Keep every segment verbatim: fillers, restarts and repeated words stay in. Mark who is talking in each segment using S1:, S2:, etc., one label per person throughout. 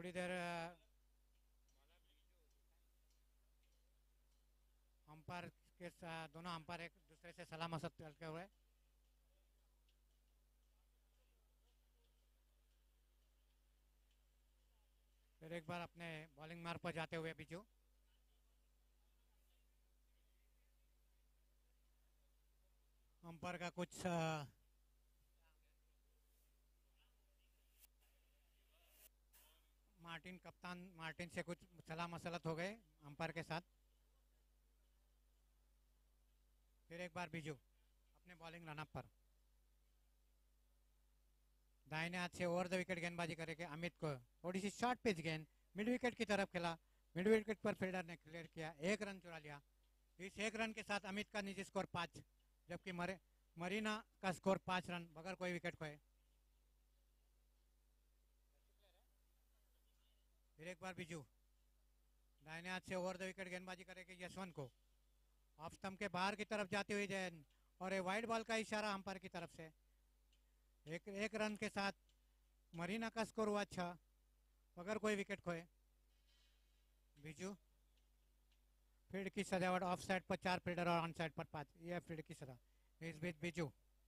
S1: थोड़ी देर अंपायर के साथ दोनों अंपायर एक दूसरे से सलाह मशवरा करते हुए फिर एक बार अपने बॉलिंग मार्ग पर जाते हुए बिजू अंपायर का कुछ आ, मार्टिन कप्तान मार्टिन से कुछ सलाह मसलत हो गए अंपायर के साथ। फिर एक बार बिजू अपने बॉलिंग रनअप पर दाहिने हाथ से ओवर द विकेट गेंदबाजी करेंगे अमित को थोड़ी सी शॉर्ट पिच गेंद मिड विकेट की तरफ खेला। मिड विकेट पर फील्डर ने क्लियर किया, एक रन चुरा लिया। इस एक रन के साथ अमित का निजी स्कोर पाँच, जबकि मरे मरीना का स्कोर पाँच रन बगैर कोई विकेट खोए। फिर एक बार बिजू दाहिने हाथ से ओवर द विकेट गेंदबाजी करेंगे यशवंत को ऑफ स्टंप के बाहर की तरफ जाती हुई गेंद और ए वाइड बॉल का इशारा अंपायर की तरफ से। एक एक रन के साथ मरीना का स्कोर हुआ अच्छा मगर कोई विकेट खोए। बिजू फील्ड की सजावट ऑफ साइड पर चार फील्डर और ऑन साइड पर पांच, यह फील्ड की सजा। इस बीच बिजू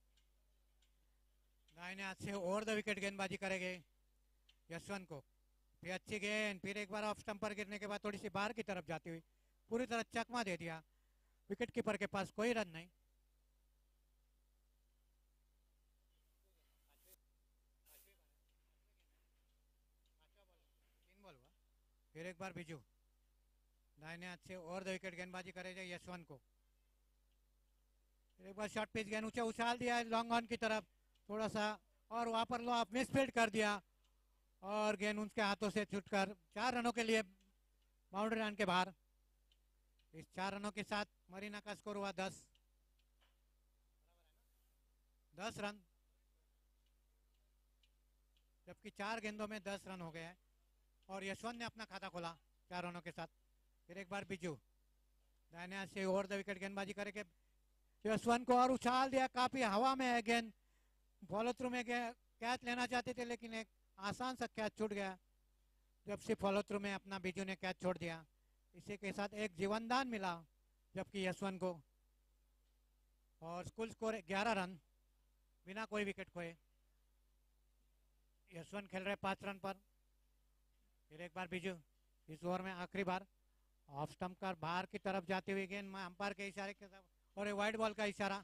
S1: दाहिने हाथ से ओवर द विकेट गेंदबाजी करेंगे यशवंत को। फिर अच्छी गेंद, फिर एक बार ऑफ स्टंप पर गिरने के बाद थोड़ी सी बाहर की तरफ जाती हुई पूरी तरह चकमा दे दिया। विकेट कीपर के पास कोई रन नहीं। तीन बॉल हुआ। फिर एक बार बिजू दाहिने हाथ से ओवर द विकेट गेंदबाजी करेगा यशवंत को। फिर एक बार शॉर्ट पिच गेंद ऊंचा उछाल दिया लॉन्ग ऑन की तरफ थोड़ा सा और वहां पर लो आप मिस फील्ड कर दिया और गेंद उनके हाथों से छूटकर चार रनों के लिए बाउंड्री लाइन के बाहर। इस चार रनों के साथ मरीना का स्कोर हुआ दस दस रन, जबकि चार गेंदों में दस रन हो गए हैं और यशवंत ने अपना खाता खोला चार रनों के साथ। फिर एक बार बिजू दाहिने हाथ से ओवर द विकेट गेंदबाजी करके यशवंत को और उछाल दिया, काफी हवा में है गेंद, फॉलो थ्रू में कैच लेना चाहते थे लेकिन एक आसान सा कैच छूट गया। जब से फॉलो थ्रू में अपना बिजू ने कैच छोड़ दिया, इसी के साथ एक जीवनदान मिला जबकि यशवंत को, और कुल स्कोर ग्यारह रन बिना कोई विकेट खोए। यशवंत खेल रहे पांच रन पर। फिर एक बार बिजू इस ओवर में आखिरी बार ऑफ स्टंप कर बाहर की तरफ जाती हुई गेंद में अंपायर के इशारे के साथ और वाइड बॉल का इशारा।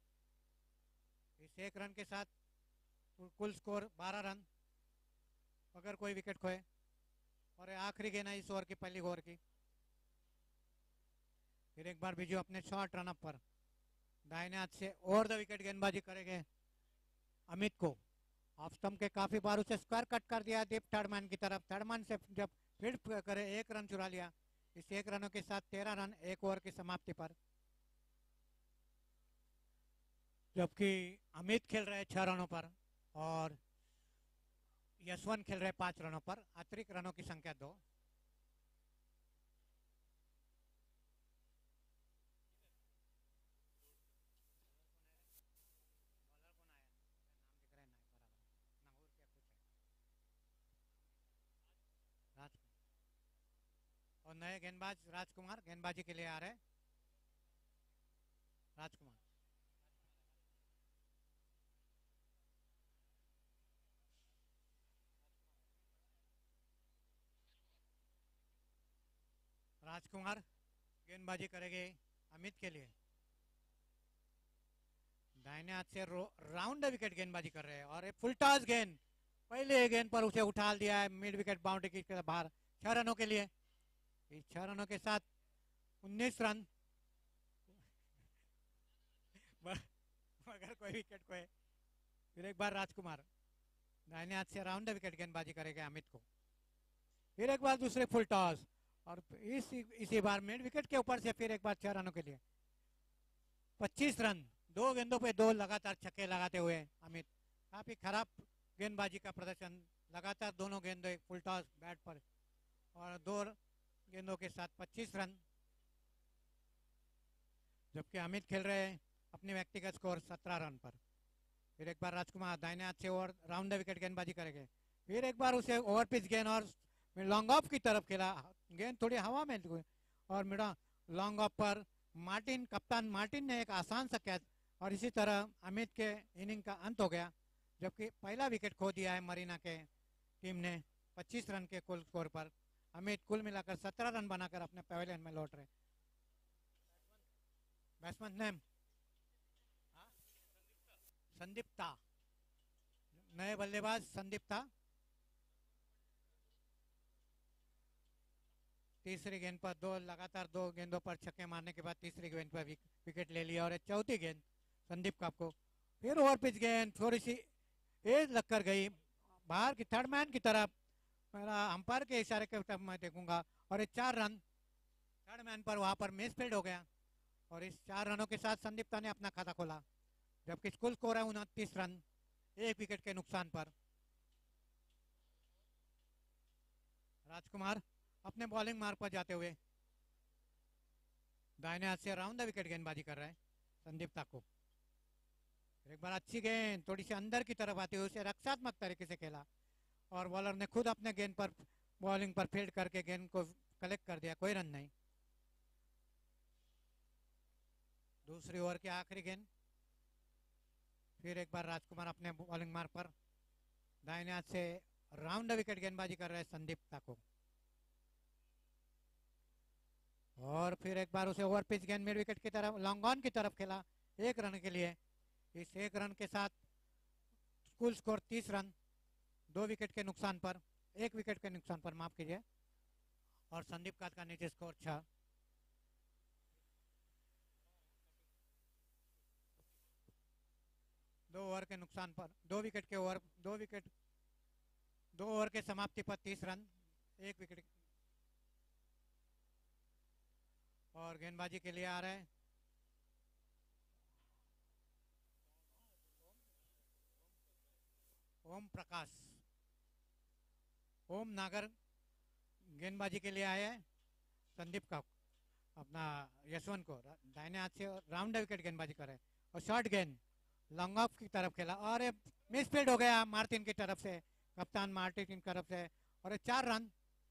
S1: इस एक रन के साथ कुल स्कोर बारह रन अगर कोई विकेट खोए और आखिरी गेंद है इस ओवर की, पहली ओवर की। फिर एक बार बिजू अपने शॉर्ट रन अप पर दाहिने हाथ से ओवर द विकेट गेंदबाजी करेंगे अमित को। ऑफ स्टंप के काफी बार उसे स्क्वायर कट कर दिया दीप थर्ड मैन की तरफ। थर्ड मैन से जब फील्ड करे एक रन चुरा लिया। इस एक रनों के साथ तेरह रन एक ओवर की समाप्ति पर, जबकि अमित खेल रहे छह रनों पर और यशवंत खेल रहे पांच रनों पर। अतिरिक्त रनों की संख्या दो। और नए गेंदबाज राजकुमार गेंदबाजी के लिए आ रहे। राजकुमार राजकुमार गेंदबाजी करेंगे अमित के लिए। दाहिने हाथ से राउंड विकेट गेंदबाजी कर रहे हैं और एक फुल टॉस गेंद, पहले गेंद पर उसे उठा दिया है मिड विकेट बाउंड्री के बाहर छह रनों के लिए। इस छह रनों के साथ उन्नीस रन मगर कोई विकेट को है। फिर एक बार राजकुमार दाहिने हाथ से राउंड विकेट गेंदबाजी करेंगे अमित को। फिर एक बार दूसरे फुल टॉस और इस इसी बार मिड विकेट के ऊपर से फिर एक बार छह रनों के लिए पच्चीस रन। दो गेंदों पे दो लगातार छक्के लगाते हुए अमित, काफी खराब गेंदबाजी का प्रदर्शन, लगातार दोनों गेंदों फुल टॉस बैट पर और दो गेंदों के साथ पच्चीस रन, जबकि अमित खेल रहे हैं अपने व्यक्तिगत स्कोर सत्रह रन पर। फिर एक बार राजकुमार दाहिने हाथ से ओवर राउंड विकेट गेंदबाजी करेंगे। फिर एक बार उसे ओवर पिच गेंद और मैं लॉन्ग ऑफ की तरफ खेला, गेंद थोड़ी हवा में थी, और मेरा लॉन्ग ऑफ पर मार्टिन, कप्तान मार्टिन ने एक आसान सा कैच, और इसी तरह अमित के इनिंग का अंत हो गया, जबकि पहला विकेट खो दिया है मरीना के टीम ने पच्चीस रन के कुल स्कोर पर। अमित कुल मिलाकर सत्रह रन बनाकर अपने पवेलियन में लौट रहे। बैट्समैन नेम संदीप था, नए बल्लेबाज संदीप था। तीसरी गेंद पर दो लगातार दो गेंदों पर छक्के मारने के बाद तीसरी गेंद पर विकेट ले लिया, और चौथी गेंद संदीप काप को फिर ओवर पिच गेंद थोड़ी सी एज लगकर गई बाहर की थर्ड मैन की तरफ, मेरा अंपायर के इशारे के तरफ मैं देखूंगा, और ये चार रन थर्ड मैन पर वहां पर मिसफील्ड हो गया, और इस चार रनों के साथ संदीप ने अपना खाता खोला, जबकि कुल स्कोर है उनतीस रन एक विकेट के नुकसान पर। राजकुमार अपने बॉलिंग मार्ग पर जाते हुए दाहिने हाथ से राउंड द विकेट गेंदबाजी कर रहे हैं संदीप ठाकुर। एक बार अच्छी गेंद थोड़ी सी अंदर की तरफ आती हुई उसे रक्षात्मक तरीके से खेला, और बॉलर ने खुद अपने गेंद पर बॉलिंग पर फील्ड करके गेंद को कलेक्ट कर दिया, कोई रन नहीं। दूसरी ओवर की आखिरी गेंद, फिर एक बार राजकुमार अपने बॉलिंग मार्ग पर दाहिने हाथ से राउंड द विकेट गेंदबाजी कर रहे हैं संदीप ठाकुर, और फिर एक बार उसे ओवर पिच गेंद मिड विकेट की तरफ लॉन्ग ऑन की तरफ खेला एक रन के लिए। इस एक रन के साथ कुल स्कोर तीस रन दो विकेट के नुकसान पर, एक विकेट के नुकसान पर माफ कीजिए, और संदीप कात का नीचे स्कोर छह। दो ओवर के नुकसान पर दो विकेट के ओवर दो विकेट दो ओवर के समाप्ति पर तीस रन एक विकेट, और गेंदबाजी के लिए आ रहे हैं ओम प्रकाश, ओम नागर गेंदबाजी के लिए आए हैं संदीप का अपना यशवंत को दाहिने हाथ से राउंड विकेट गेंदबाजी करे, और शॉर्ट गेंद लॉन्ग ऑफ की तरफ खेला, और मिसफील्ड हो गया मार्टिन की तरफ से, कप्तान मार्टिन की तरफ से, और चार रन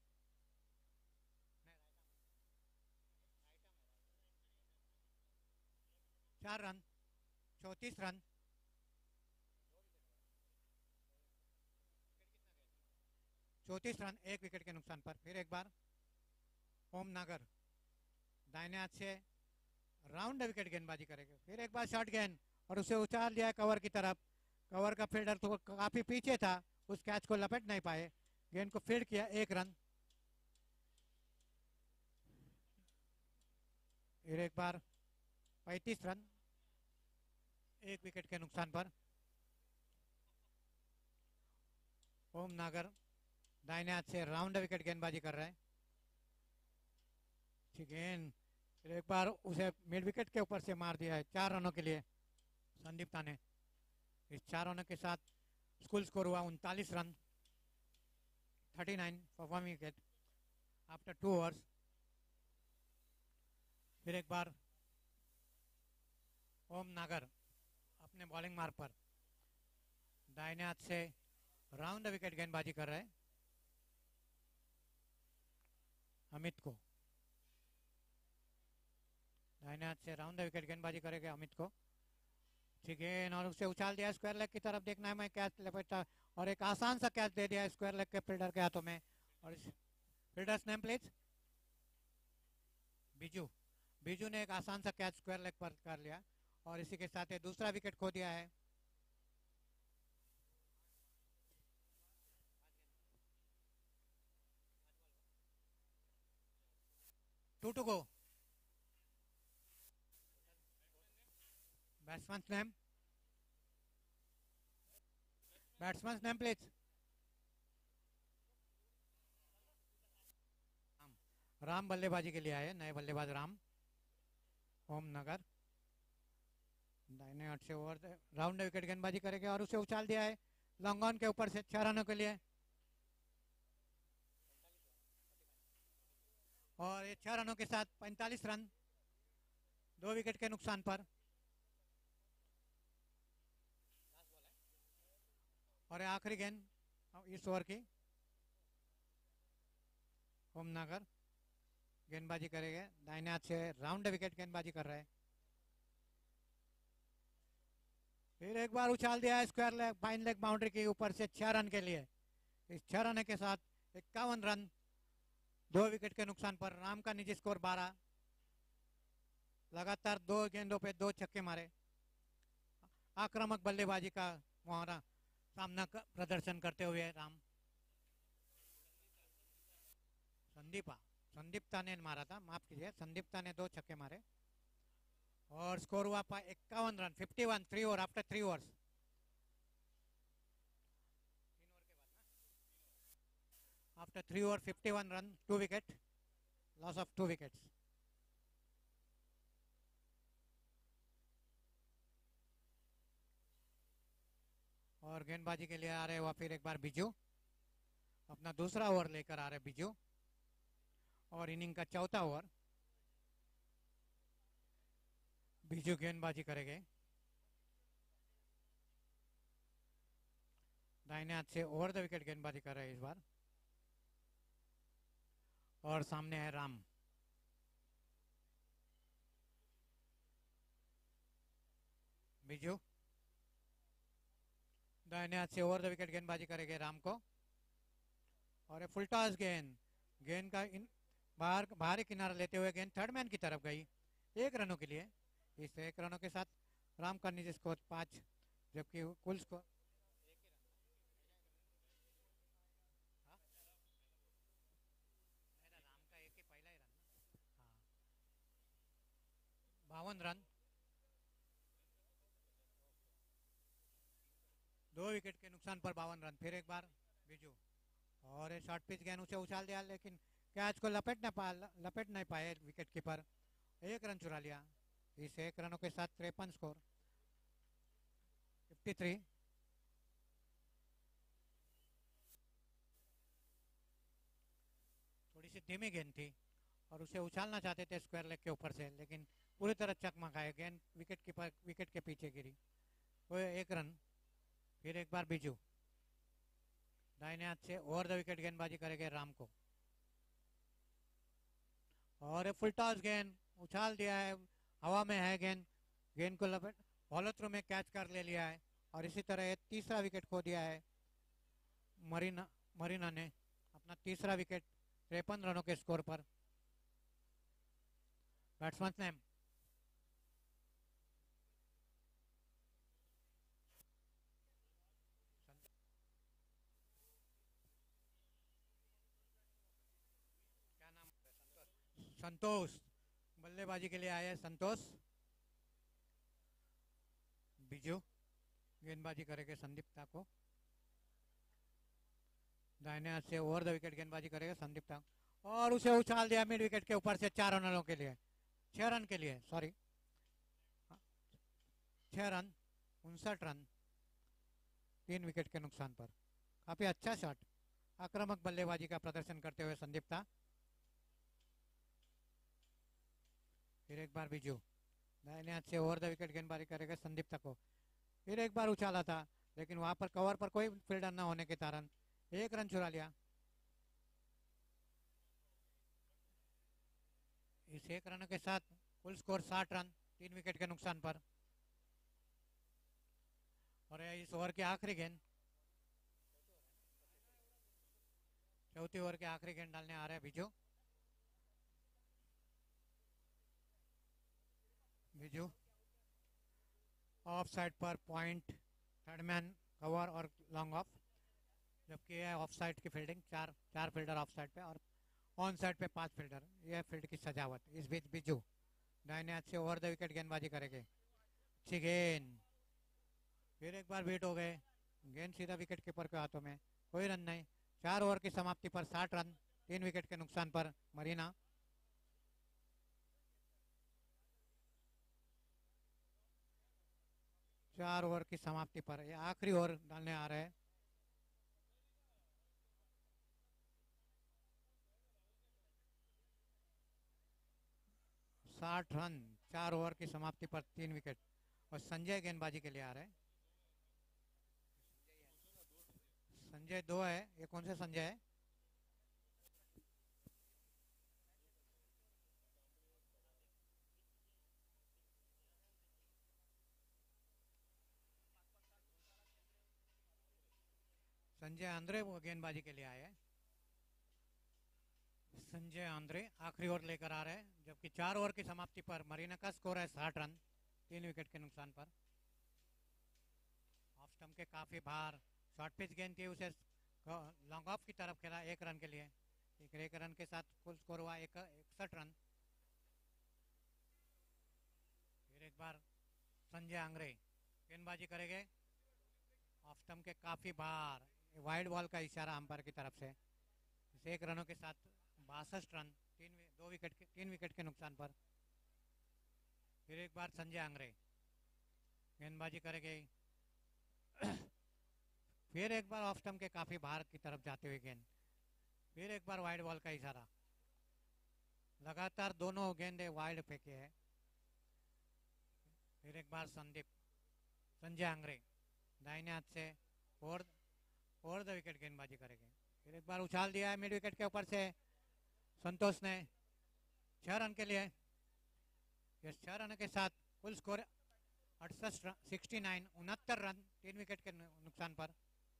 S1: चार रन चौंतीस रन चौंतीस रन एक विकेट के नुकसान पर। फिर एक बार ओम नागर दाहिने हाथ से राउंड विकेट गेंदबाजी करेंगे, फिर एक बार शॉर्ट गेंद, और उसे उछाल दिया कवर की तरफ, कवर का फील्डर तो काफी पीछे था, उस कैच को लपेट नहीं पाए, गेंद को फील्ड किया एक रन। फिर एक बार पैंतीस रन एक विकेट के नुकसान पर। ओम नागर दाहिने हाथ से राउंड विकेट गेंदबाजी कर रहे हैं, गेंद फिर एक बार उसे मिड विकेट के ऊपर से मार दिया है चार रनों के लिए संदीप ताने। इस चार रनों के साथ स्कूल स्कोर हुआ उनतालीस run thirty nine for one wicket after two overs. फिर एक बार ओम नागर अपने बॉलिंग मार्ग पर दाहिने हाथ से राउंड विकेट गेंदबाजी कर रहे हैं अमित को, दाहिने हाथ से राउंड विकेट गेंदबाजी करेंगे अमित को, ठीक है, और उसे उछाल दिया स्क्वायर लेग की तरफ, देखना है मैं कैच लपेटा, और एक आसान सा कैच दे दिया स्क्वायर लेग के फील्डर के हाथों में। और fielders name please Biju, Biju ने एक आसान सा कैच स्क्वायर लेग पर कर लिया, और इसी के साथ दूसरा विकेट खो दिया है। Two to go, batsman name batsman name please Ram बल्लेबाजी के लिए आए, नए बल्लेबाज राम। ओम नगर दाहिने हाथ से ओवर राउंड विकेट गेंदबाजी करेंगे, और उसे उछाल दिया है लॉन्ग ऑन के ऊपर से छह रनों के लिए, और ये छह रनों के साथ पैंतालीस रन दो विकेट के नुकसान पर। और आखिरी गेंद इस ओवर की होमनागर गेंदबाजी करेंगे, दाहिने हाथ से राउंड विकेट गेंदबाजी कर रहे हैं। फिर एक बार उछाल दिया है square leg, fine leg boundary के ऊपर से छह रन के लिए। इस छह रन के साथ इक्यावन रन, दो विकेट के नुकसान पर राम का निजी स्कोर बारह। लगातार दो गेंदों पे दो छक्के मारे। आक्रामक बल्लेबाजी का मुहारा सामना प्रदर्शन करते हुए राम। संदीपा संदीप्ता ने मारा था, माफ कीजिए, संदीप्ता ने दो छक्के मारे और स्कोर हुआ पा इक्यावन run, fifty one, three over after three overs. After three over fifty one run, two wicket, loss of two wickets. और गेंदबाजी के लिए आ रहे हुआ फिर एक बार बिजू, अपना दूसरा ओवर लेकर आ रहे बिजू और इनिंग का चौथा ओवर। बिजू गेंदबाजी करेंगे, दाहिने हाथ से ओवर द विकेट गेंदबाजी कर रहे हैं इस बार। और सामने है राम। बिजू दाहिने हाथ से ओवर द विकेट गेंदबाजी करेंगे राम को और ये फुल टॉस गेंद, गेंद का इन बाहर बाहरी किनारा लेते हुए गेंद थर्ड मैन की तरफ गई, एक रनों के लिए। इस एक रनों के साथ राम का निजी स्कोर पाँच, जबकि कुल स्कोर बावन रन, दो विकेट के नुकसान पर बावन रन। फिर एक बार बिजू और ये शॉर्ट पिच गेंद उसे उछाल दिया, लेकिन कैच को लपेट न पा लपेट नहीं पाए विकेट कीपर, एक रन चुरा लिया। इस एक रनों के साथ तिरपन स्कोर, फिफ्टी थ्री। थोड़ी सी धीमी गेंद थी और उसे उछालना चाहते थे स्क्वायर लेग के ऊपर से, लेकिन पूरी तरह चकमा खाए, गेंद विकेट कीपर विकेट के पीछे गिरी, वो एक रन। फिर एक बार बिजू दाहिने हाथ से ओवर द विकेट गेंदबाजी करेंगे राम को और फुल टॉस गेंद उछाल दिया है, हवा में है गेंद, गेंद को लपेट फॉलो थ्रू में कैच कर ले लिया है और इसी तरह तीसरा विकेट खो दिया है मरीना मरीना ने, अपना तीसरा विकेट तिरपन रनों के स्कोर पर। बैट्समैन नेम संतोष, बल्लेबाजी के लिए आए हैं संतोष। बिजू गेंदबाजी करेंगे संदीप्ता को, दाहिने हाथ से ओवर द विकेट गेंदबाजी करेगा संदीप्ता और उसे उछाल दिया मिड विकेट के ऊपर से चार रनों के लिए, छह रन के लिए, सॉरी छह रन, उनसठ रन, तीन विकेट के नुकसान पर। काफी अच्छा शॉट, आक्रामक बल्लेबाजी का प्रदर्शन करते हुए संदीप्ता। फिर एक बार बिजू दाहिने हाथ से ओवर द विकेट गेंदबाजी करेगा संदीप्ता को, फिर एक बार उछाला था, लेकिन वहां पर कवर पर कोई फील्डर न होने के कारण एक रन चुरा लिया। इस एक रन के साथ कुल स्कोर साठ रन, तीन विकेट के नुकसान पर। और इस ओवर की आखिरी गेंद, चौथी ओवर के आखिरी गेंद डालने आ रहे हैं बिजू। बिजू ऑफ साइड पर पॉइंट, थर्ड मैन कवर और लॉन्ग ऑफ, जबकि यह ऑफ साइड की फील्डिंग, चार चार फील्डर ऑफ साइड पे और ऑन साइड पे पांच फील्डर, यह फील्ड की सजावट। इस बीच बिजू दाहिने हाथ से ओवर द विकेट गेंदबाजी करेंगे, अच्छी गेंद, फिर एक बार बीट हो गए, गेंद सीधा विकेट कीपर के हाथों में, कोई रन नहीं। चार ओवर की समाप्ति पर साठ रन, तीन विकेट के नुकसान पर मरीना। चार ओवर की समाप्ति पर ये आखिरी ओवर डालने आ रहे हैं। साठ रन, चार ओवर की समाप्ति पर तीन विकेट। और संजय गेंदबाजी के लिए आ रहे हैं। संजय दो है, ये कौन से संजय है? संजय आंद्रे वो गेंदबाजी के लिए आए हैं। संजय आंद्रे आखिरी ओवर लेकर आ रहे हैं, जबकि चार ओवर की समाप्ति पर मरीना का स्कोर है साठ रन, तीन विकेट के नुकसान पर। ऑफ स्टंप के काफी बाहर शॉर्ट पिच गेंद थी, उसे लॉन्ग ऑफ की तरफ खेला एक रन के लिए। एक, एक रन के साथ कुल स्कोर हुआ इकसठ रन। फिर एक बार संजय आंग्रे गेंदबाजी करेंगे ऑफ स्टंप के काफी बाहर, वाइड बॉल का इशारा अंपायर की तरफ से। एक रनों के साथ बासठ रन, तीन दो विकेट के तीन विकेट के नुकसान पर। फिर एक बार संजय आंग्रे गेंदबाजी करेंगे फिर एक बार ऑफ स्टंप के काफी बाहर की तरफ जाते हुए गेंद, फिर एक बार वाइड बॉल का इशारा। लगातार दोनों गेंदे वाइड फेंके हैं। फिर एक बार संदीप संजय आंग्रे दाहिने हाथ से ओवर ओवर द विकेट गेंदबाजी करेंगे। फिर एक बार उछाल दिया है मिड विकेट के ऊपर से संतोष ने, छह रन के लिए। इस छह रन के साथ कुल स्कोर अड़सठ सिक्सटी नाइन उनहत्तर रन, तीन विकेट के नुकसान पर।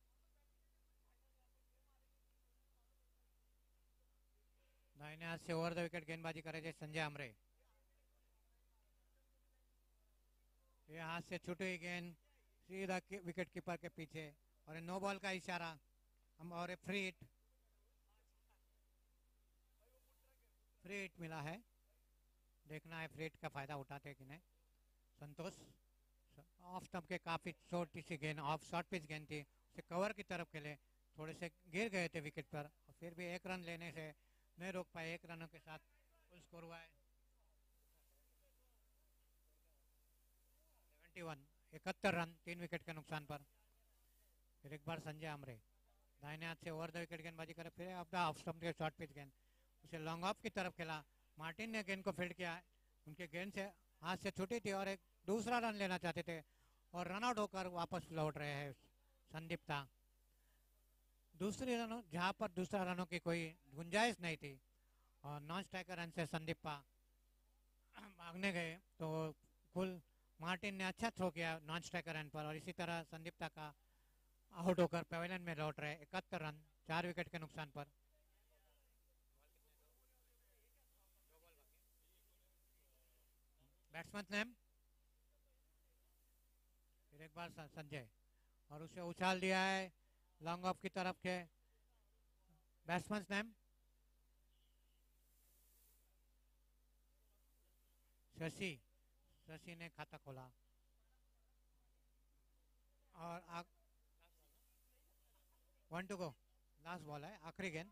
S1: दाहिने हाथ से ओवर द विकेट गेंदबाजी करेंगे संजय आंग्रे। ये हाथ से छूटी हुई गेंद सीधा विकेट कीपर के पीछे, और नो बॉल का इशारा हम और फ्री हिट फ्री हिट मिला है। देखना है फ्री हिट का फायदा उठाते कि नहीं संतोष। ऑफ स्टंप के काफी छोटी सी गेंद, ऑफ शॉर्ट पिच गेंद थी, उसे कवर की तरफ खेले, थोड़े से गिर गए थे विकेट पर, और फिर भी एक रन लेने से नहीं रोक पाए। एक रनों के साथ कुल स्कोर हुआ है इकहत्तर इकहत्तर रन, तीन विकेट के नुकसान पर। फिर एक बार संजय आंग्रे दाहिने हाथ से ओवर द विकेट गेंदबाजी करे, फिर अब ऑफ स्टंप के शॉर्ट पिच गेंद, उसे लॉन्ग ऑफ की तरफ खेला। मार्टिन ने गेंद को फील्ड किया, उनके गेंद से हाथ से छूटी थी और एक दूसरा रन लेना चाहते थे, और रन आउट होकर वापस लौट रहे हैं संदीप था। दूसरे रनों जहां पर दूसरा रनों की कोई गुंजाइश नहीं थी, और नॉन स्ट्राइकर रन से संदीपा भागने गए, तो कुल मार्टिन ने अच्छा थ्रो किया नॉन स्ट्राइकर रन पर, और इसी तरह संदीप्ता का आउट होकर पवेलियन में लौट रहे इकहत्तर रन, चार विकेट के नुकसान पर। बैट्समैन नेम फिर एक बार संजय, और उसे उछाल दिया है लॉन्ग ऑफ की तरफ के। बैट्समैन नेम शशि, शशि ने खाता खोला, और आ, one to go, last ball है, आखिरी गेंद।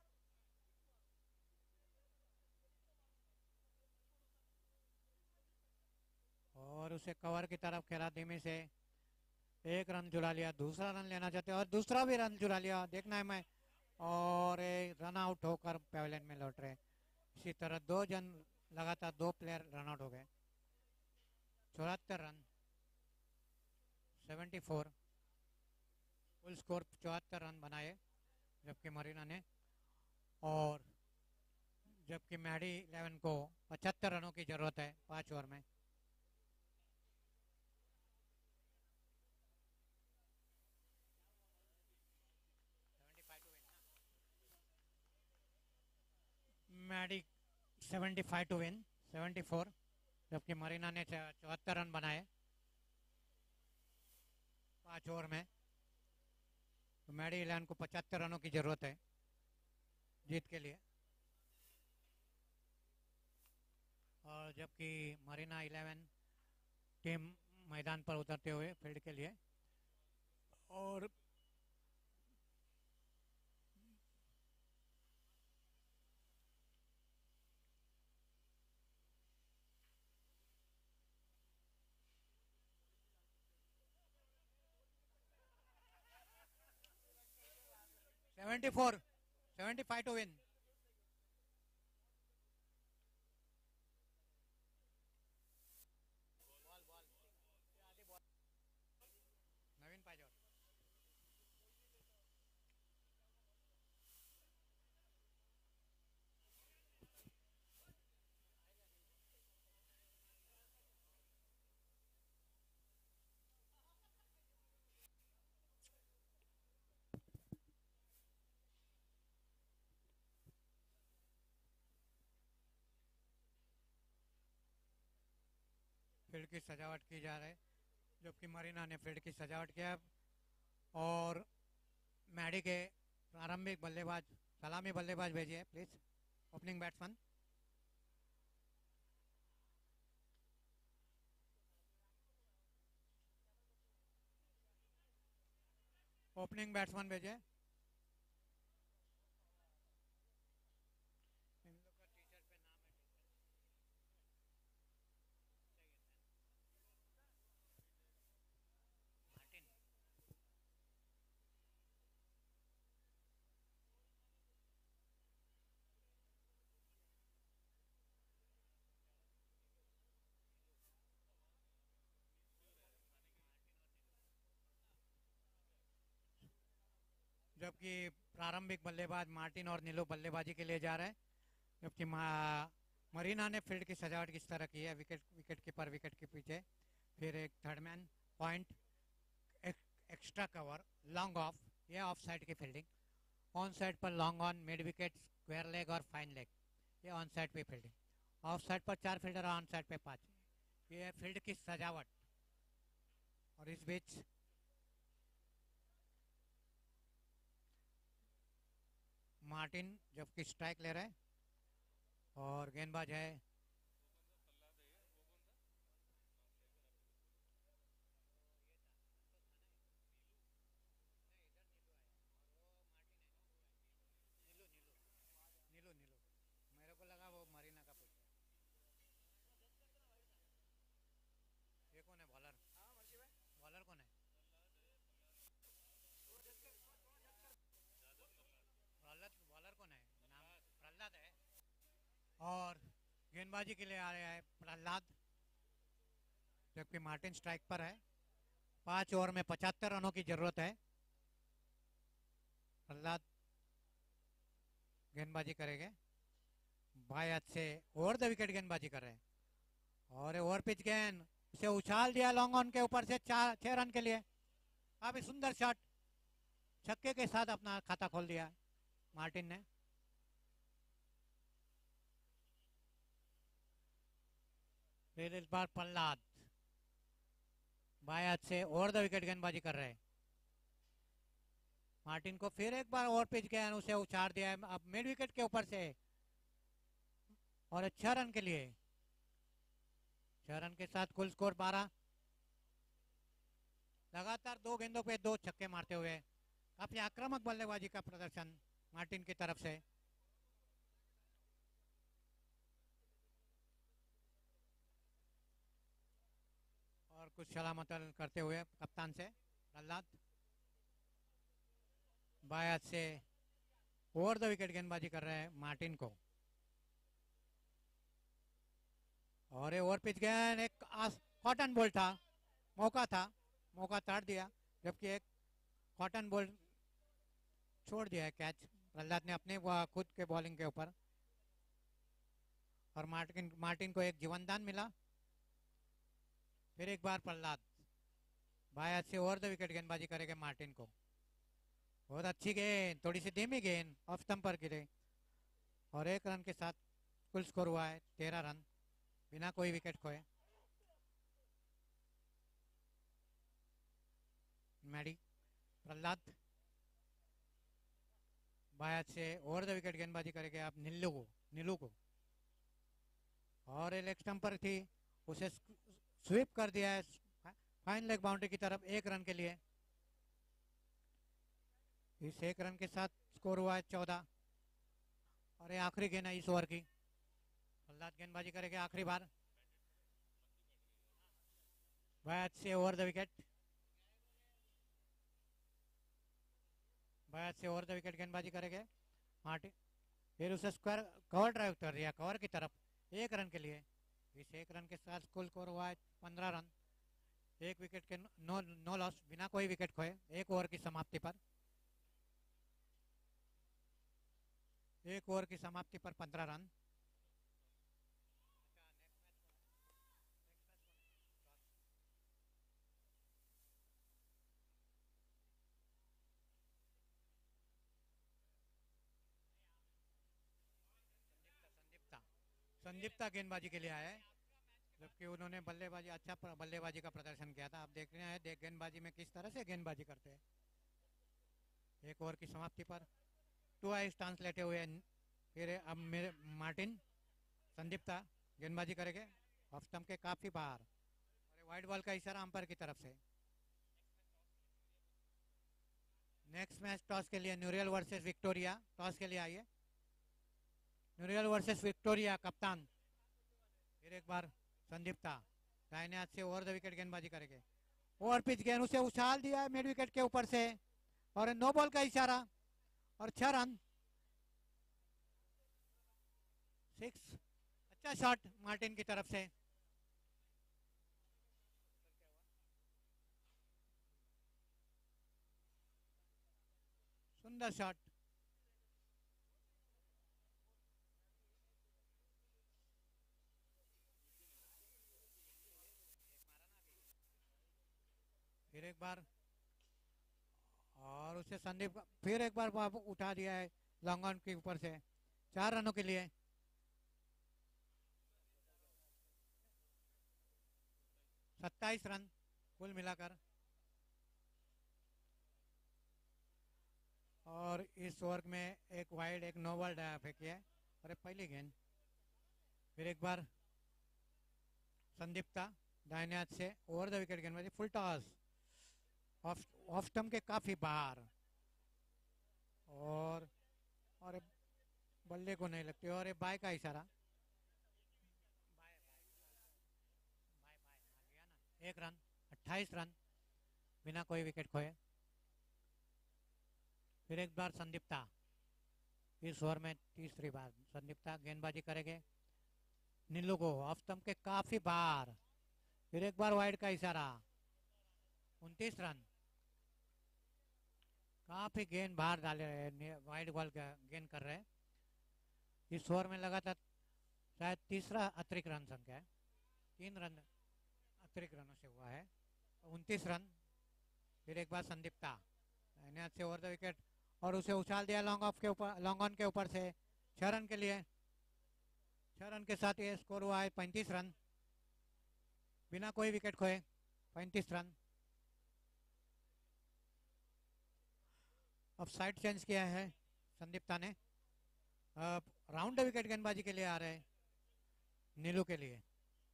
S1: और उसे कवर की तरफ खेला धीमे से, एक रन जुड़ा लिया, दूसरा रन लेना चाहते और दूसरा भी रन जुड़ा लिया, देखना है मैं, और रन आउट होकर पवेलियन में लौट रहे। इसी तरह दो जन लगातार दो प्लेयर रन आउट हो गए। चौहत्तर run, seventy four, full score चौहत्तर रन बनाए जबकि मरीना ने, और जबकि मैडी इलेवन को पचहत्तर रनों की जरूरत है पांच ओवर में। Maddy seventy five to win, seventy four, जबकि मरीना ने चौहत्तर रन बनाए पांच ओवर में। तो मैडी इलेवन को पचहत्तर रनों की जरूरत है जीत के लिए, और जबकि मरीना इलेवन टीम मैदान पर उतरते हुए फील्ड के लिए, और seventy four, seventy five to win. Naveen पाहिजे फील्ड की सजावट की जा रही है, जबकि मरीना ने फील्ड की सजावट किया। और मैडी के प्रारंभिक बल्लेबाज सलामी बल्लेबाज भेजिए please, opening batsman. Opening batsman भेजिए। जबकि प्रारंभिक बल्लेबाज मार्टिन और नीलो बल्लेबाजी के लिए जा रहे हैं, जबकि मरीना ने फील्ड की सजावट किस तरह की है, विकेट विकेट कीपर विकेट के पीछे, फिर एक थर्ड मैन पॉइंट, एक, एक्स्ट्रा कवर, लॉन्ग ऑफ, ये ऑफ साइड की फील्डिंग। ऑन साइड पर long on, mid wicket, square leg और फाइन लेग, ये ऑन साइड पे फील्डिंग। ऑफ साइड पर चार फील्डर, ऑन साइड पे पाँच, ये है फील्ड की सजावट। और इस बीच मार्टिन जबकि स्ट्राइक ले रहे हैं और गेंदबाज है नीलू। नीलू मेरे को लगा वो मरीना का पूछ रहा है। ये कौन है बॉलर? बॉलर कौन है? प्रहलाद बॉलर कौन है? नाम प्रहलाद है। और गेंदबाजी के लिए आ रहा है प्रहलाद, जबकि मार्टिन स्ट्राइक पर है। पांच ओवर में पचहत्तर रनों की जरूरत है। प्रहलाद गेंदबाजी करेंगे, बाएं हाथ से ओवर द विकेट गेंदबाजी कर रहे हैं। और ओवर पिच गेंद, उसे उछाल दिया लॉन्ग ऑन के ऊपर से, चार छह रन के लिए। काफी सुंदर शॉट, छक्के के साथ अपना खाता खोल दिया मार्टिन ने। फिर इस बार प्रहलाद बाएं हाथ से ओवर द विकेट गेंदबाजी कर रहे हैं। मार्टिन को फिर एक बार ओवर पिच गया, उसे उछाल दिया है अब मिड विकेट के ऊपर से, और छह रन के लिए। छह रन के साथ कुल स्कोर बारह। लगातार दो गेंदों पे दो छक्के मारते हुए काफी आक्रामक बल्लेबाजी का प्रदर्शन मार्टिन की तरफ से। और कुछ सलामतल करते हुए कप्तान से प्रहलाद बाएं हाथ से ओवर द विकेट गेंदबाजी कर रहे हैं मार्टिन को। और ओवर पिच गेंद, एक कॉटन बॉल था, मौका था, मौका ताड़ दिया, जबकि एक कॉटन बॉल छोड़ दिया है कैच प्रहलाद ने अपने खुद के बॉलिंग के ऊपर। और मार्टिन मार्टिन को एक जीवनदान मिला। फिर एक बार प्रहलाद बाएं हाथ से ओवर द विकेट गेंदबाजी करेंगे मार्टिन को। बहुत अच्छी गेंद, थोड़ी सी धीमी गेंद, ऑफ स्टंप पर गिरे। और एक रन के साथ कुल स्कोर हुआ है तेरह रन बिना कोई विकेट खोए। मैडी प्रहलाद बाएं हाथ से ओवर द विकेट गेंदबाजी करेंगे आप नीलू को नीलू को और एक स्टंप पर थी, उसे स्वीप कर दिया है फाइन लेग बाउंड्री की तरफ, एक रन के लिए। इस एक रन के साथ स्कोर हुआ है चौदह। और ये आखिरी गेंद है इस ओवर की। प्रहलाद गेंदबाजी करेंगे आखिरी बार बाएं हाथ से ओवर द विकेट, बाएं हाथ से ओवर द विकेट गेंदबाजी करेंगे मार्टिन। फिर उसे स्क्वायर कवर ड्राइव कर दिया कवर की तरफ, एक रन के लिए। इस एक रन के साथ कुल स्कोर हुआ है पंद्रह रन, एक विकेट के नो नो लॉस, बिना कोई विकेट खोए एक ओवर की समाप्ति पर। एक ओवर की समाप्ति पर पंद्रह रन। संदीप्ता संदीप्ता गेंदबाजी के लिए आया है, जबकि उन्होंने बल्लेबाजी अच्छा प्र- बल्लेबाजी का प्रदर्शन किया था। आप देख रहे हैं देख गेंदबाजी में किस तरह से गेंदबाजी करते हैं। एक ओवर की समाप्ति पर टू आई स्टांस लेते हुए न- फिर अब मेरे मार्टिन संदीप था गेंदबाजी करेंगे ऑफ स्टंप के काफी बाहर और वाइड बॉल का इशारा अंपायर की तरफ से। नेक्स्ट मैच टॉस के लिए न्यूरियल वर्सेस विक्टोरिया। टॉस के लिए आइए न्यूरियल वर्सेस विक्टोरिया। कप्तान फिर एक बार संदीप था दाहिने हाथ से ओवर द विकेट गेंदबाजी करेंगे। ओवर पिच गेंद उसे उछाल दिया है मिड विकेट के ऊपर से और नो बॉल का इशारा और छह रन। सिक्स अच्छा शॉट मार्टिन की तरफ से। सुंदर शॉट। फिर एक बार और उसे संदीप का- फिर एक बार वाप- उठा दिया है लॉन्ग ऑन के ऊपर से चार रनों के लिए। सत्ताईस रन कुल मिलाकर। और इस ओवर में एक वाइड एक नो बॉल फेंकी है और एक पहली गेंद। फिर एक बार संदीप था दाहिने हाथ से ओवर द विकेट गेंदबाजी full toss off off stump के काफी बाहर और और बल्ले को नहीं लगती और ये बाय का इशारा। एक रन अट्ठाईस रन बिना कोई विकेट खोए। फिर एक बार संदीप था इस ओवर में तीसरी बार संदीप था गेंदबाजी करेंगे नीलू को ऑफ स्टंप के काफी बाहर। फिर एक बार वाइड का इशारा। उनतीस रन काफी गेंद बाहर डाले रहे वाइड बॉल का गेंद कर रहे हैं। इस ओवर में लगातार शायद तीसरा अतिरिक्त रन संख्या है। तीन रन अतिरिक्त रनों से हुआ है। उनतीस रन। फिर एक बार संदीप था दाहिने हाथ से ओवर द विकेट और उसे उछाल दिया लॉन्ग ऑफ के ऊपर लॉन्ग ऑन के ऊपर से छह रन के लिए। छह रन के साथ ये स्कोर हुआ है पैंतीस रन बिना कोई विकेट खोए। पैंतीस रन। अब साइड चेंज किया है संदीप ता ने। अब राउंड विकेट गेंदबाजी के लिए आ रहे हैं नीलू के लिए।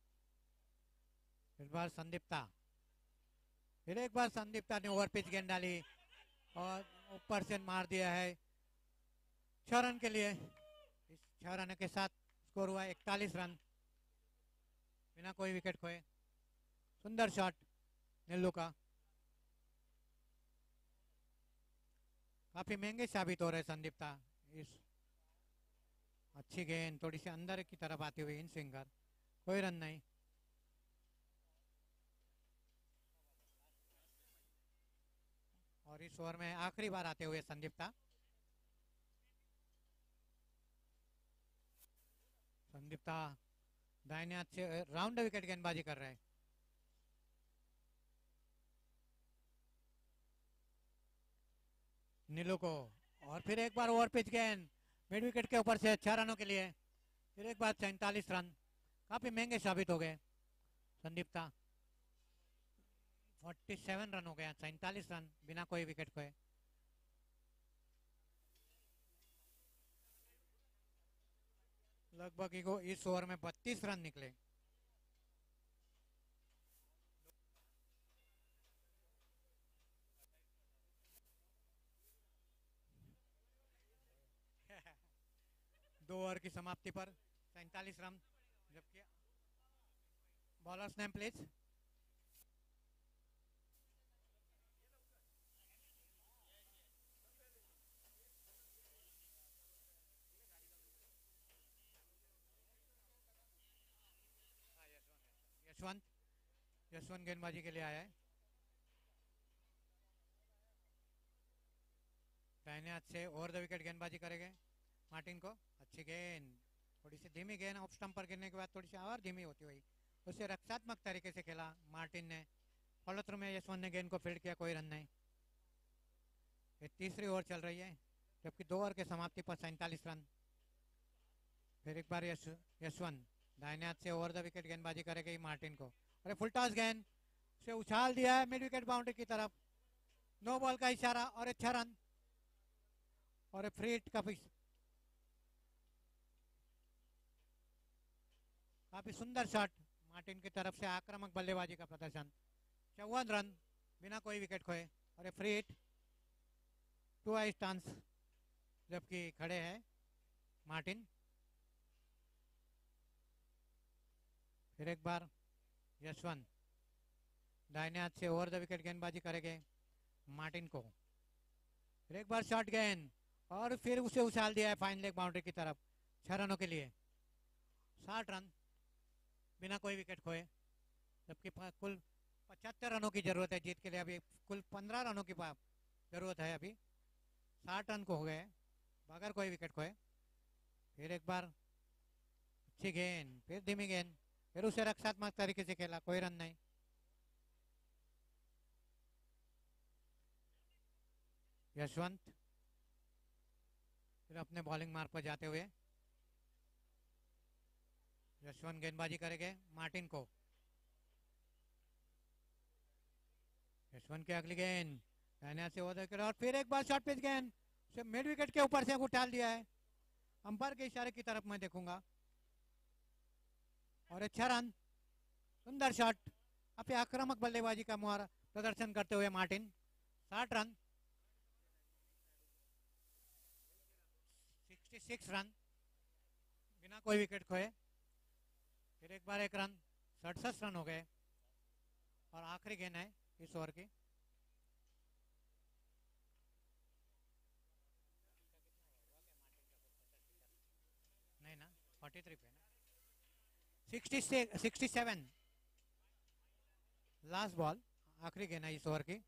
S1: इस बार संदीप ता फिर एक बार संदीप ता ने ओवर पिच गेंद डाली और ऊपर से मार दिया है छह रन के लिए। इस छह रन के साथ स्कोर हुआ इकतालीस रन बिना कोई विकेट खोए। सुंदर शॉट नीलू का। काफी महंगे साबित हो रहे संदीप ता। इस अच्छी गेंद थोड़ी सी अंदर की तरफ आती हुई इन स्विंगर कोई रन नहीं। और इस ओवर में आखिरी बार आते हुए संदीप ता। संदीप ता दाहिने हाथ से राउंड विकेट गेंदबाजी कर रहे हैं। नीलू को और फिर एक बार ओवर पिच गेंद मिड विकेट के ऊपर से छह रनों के लिए। फिर एक बार सैंतालीस रन काफी महंगे साबित हो गए संदीप ता। सैंतालीस रन हो गया सैंतालीस रन बिना कोई विकेट खोए। लगभग इस ओवर में बत्तीस रन निकले। दो ओवर की समाप्ति पर सैंतालीस रन। जबकि bowlers name please. Yashwant Yashwant गेंदबाजी के लिए आया है दाहिने हाथ से ओवर द विकेट गेंदबाजी करेंगे मार्टिन को। अच्छी गेंद थोड़ी सी धीमी गेंद ऑफ स्टंप पर गिरने के बाद थोड़ी सी और धीमी होती हुई उसे रक्षात्मक तरीके से खेला मार्टिन ने। फॉलो थ्रू में यशवंत ने गेंद को फील्ड किया कोई रन नहीं। ये तीसरी ओवर चल रही है जबकि दो ओवर के समाप्ति पर सैंतालीस रन। फिर एक बार यश यशवंत दाहिने हाथ से ओवर द विकेट गेंदबाजी करेगी मार्टिन को। अरे फुल टॉस गेंद से उछाल दिया है मिड विकेट बाउंड्री की तरफ। नो बॉल का इशारा और अच्छा रन और फ्री हिट का पिच। काफी सुंदर शॉट मार्टिन की तरफ से, आक्रामक बल्लेबाजी का प्रदर्शन। चौवन रन बिना कोई विकेट खोए और free hit. Two eye stance जबकि खड़े हैं मार्टिन। फिर एक बार यशवंत दाहिने हाथ से ओवर द विकेट गेंदबाजी करेंगे मार्टिन को। फिर एक बार शॉट गेंद और फिर उसे उछाल दिया है फाइन लेग बाउंड्री की तरफ छह रनों के लिए। साठ रन बिना कोई विकेट खोए, जबकि कुल पचहत्तर रनों की जरूरत है जीत के लिए। अभी कुल पंद्रह रनों की जरूरत है, अभी साठ रन को हो गए बगैर कोई विकेट खोए। फिर एक बार अच्छी गेंद, फिर धीमी गेंद, फिर उसे रक्षात्मक तरीके से खेला, कोई रन नहीं। यशवंत फिर अपने बॉलिंग मार्ग पर जाते हुए यशवंत गेंदबाजी करेंगे मार्टिन को। यशवंत की अगली गेंद दाहिने से ओवर और फिर एक बार शॉर्ट पिच गेंद मिड विकेट के ऊपर से उठाल दिया है। अंपायर के इशारे की तरफ मैं देखूंगा और अच्छा रन, सुंदर शॉट। अपने आक्रामक बल्लेबाजी का मुहारा प्रदर्शन करते हुए मार्टिन। साठ रन, छियासठ रन बिना कोई विकेट खोए। फिर एक बार एक रन, सड़सठ रन हो गए और आखिरी गेंद है इस ओवर की। नहीं ना, तैंतालीस पे ना, छियासठ, सड़सठ। लास्ट बॉल, आखिरी गेंद है इस ओवर की।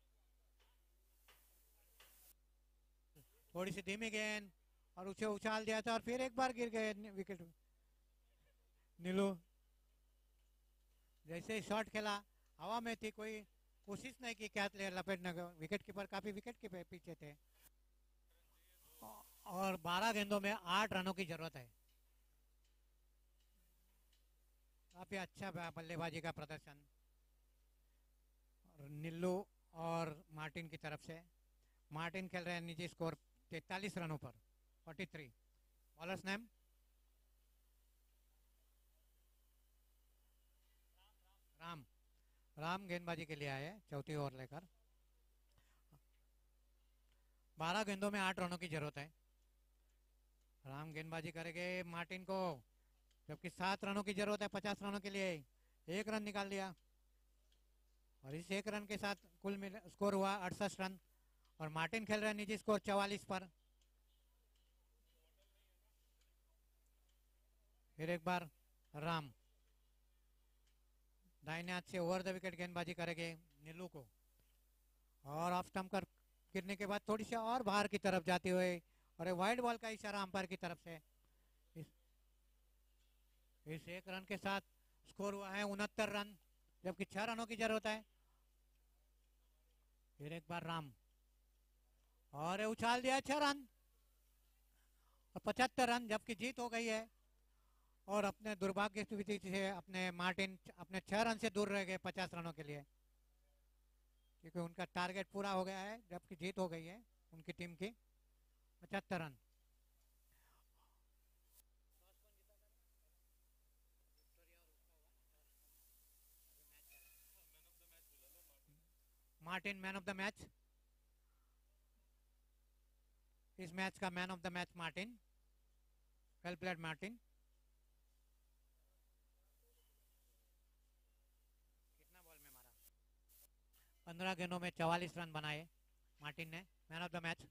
S1: थोड़ी सी धीमी गेंद और उसे उछाल दिया था और फिर एक बार गिर गए विकेट। नीलू जैसे शॉट खेला हवा में थी, कोई कोशिश नहीं की क्या लपेटने को। विकेट कीपर काफी विकेट के पीछे थे और बारह गेंदों में आठ रनों की जरूरत है। काफी अच्छा बल्लेबाजी का प्रदर्शन नीलू और मार्टिन की तरफ से। मार्टिन खेल रहे हैं निजी स्कोर तैतालीस रनों पर, तैंतालीस। Bowlers name Ram. राम गेंदबाजी के लिए आए चौथी ओवर लेकर। बारह गेंदों में आठ रनों की जरूरत है। राम गेंदबाजी करेंगे मार्टिन को, जबकि सात रनों की जरूरत है पचास रनों के लिए। एक रन निकाल दिया और इस एक रन के साथ कुल मिला स्कोर हुआ अड़सठ रन और मार्टिन खेल रहे हैं निजी स्कोर चवालीस पर। फिर एक बार राम दाहिने हाथ से ओवर द विकेट गेंदबाजी करेंगे नीलू को और ऑफ स्टंप कर गिरने के बाद थोड़ी सी और बाहर की तरफ जाते हुए और वाइड बॉल का इशारा अंपायर की तरफ से। इस, इस एक रन के साथ स्कोर हुआ है उनहत्तर रन, जबकि छह रनों की जरूरत है। फिर एक बार राम और उछाल दिया छह रन और पचहत्तर रन, जबकि जीत हो गई है। और अपने दुर्भाग्य से अपने मार्टिन अपने छह रन से दूर रह गए पचास रनों के लिए, क्योंकि उनका टारगेट पूरा हो गया है, जबकि जीत हो गई है उनकी टीम की पचहत्तर run. Martin man of the match, इस मैच का man of the match Martin. Well played Martin. कितना बॉल में मारा? पंद्रह गेंदों में चवालीस रन बनाए मार्टिन ने। Man of the match.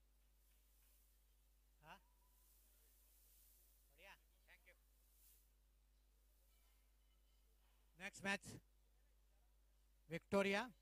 S1: बढ़िया, thank you. Next match Victoria